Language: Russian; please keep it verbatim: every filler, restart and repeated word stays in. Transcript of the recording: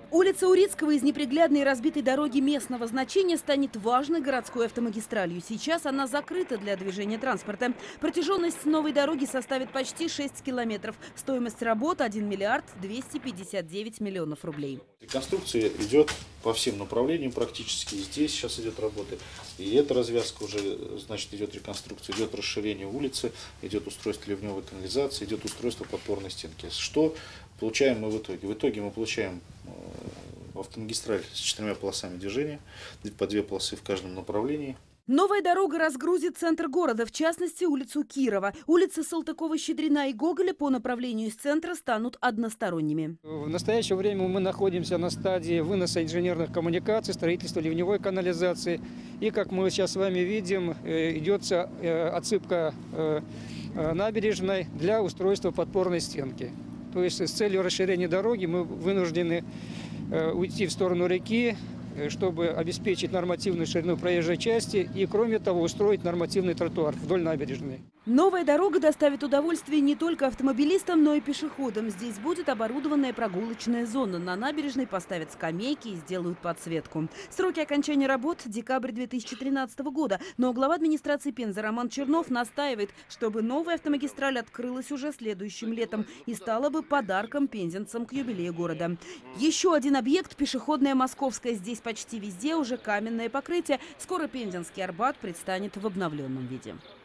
Улица Урицкого из неприглядной и разбитой дороги местного значения станет важной городской автомагистралью. Сейчас она закрыта для движения транспорта. Протяженность новой дороги составит почти шесть километров. Стоимость работ – один миллиард двести пятьдесят девять миллионов рублей. Реконструкция идет по всем направлениям практически. Здесь сейчас идет работа. И эта развязка уже, значит, идет реконструкция, идет расширение улицы, идет устройство ливневой канализации, идет устройство подпорной стенки. Что получаем мы в итоге? В итоге мы получаем автомагистраль с четырьмя полосами движения, по две полосы в каждом направлении. Новая дорога разгрузит центр города, в частности, улицу Кирова. Улицы Салтыкова-Щедрина и Гоголя по направлению из центра станут односторонними. В настоящее время мы находимся на стадии выноса инженерных коммуникаций, строительства ливневой канализации. И, как мы сейчас с вами видим, идет отсыпка набережной для устройства подпорной стенки. То есть с целью расширения дороги мы вынуждены уйти в сторону реки, чтобы обеспечить нормативную ширину проезжей части и, кроме того, устроить нормативный тротуар вдоль набережной. Новая дорога доставит удовольствие не только автомобилистам, но и пешеходам. Здесь будет оборудованная прогулочная зона. На набережной поставят скамейки и сделают подсветку. Сроки окончания работ – декабрь две тысячи тринадцатого года. Но глава администрации Пензы Роман Чернов настаивает, чтобы новая автомагистраль открылась уже следующим летом и стала бы подарком пензенцам к юбилею города. Еще один объект – пешеходная Московская. Здесь почти везде уже каменное покрытие. Скоро Пензенский Арбат предстанет в обновленном виде.